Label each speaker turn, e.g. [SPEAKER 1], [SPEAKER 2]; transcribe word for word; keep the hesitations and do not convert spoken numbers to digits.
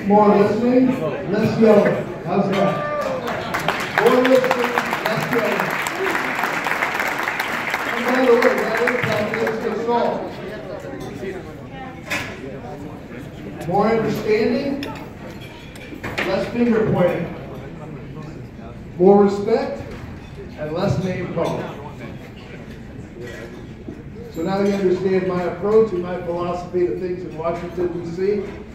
[SPEAKER 1] More listening, less yelling. How's that? More listening, less yelling. And by the way, that impact is the salt. More understanding, less finger pointing. More respect, and less name calling. So now you understand my approach and my philosophy to things in Washington, D C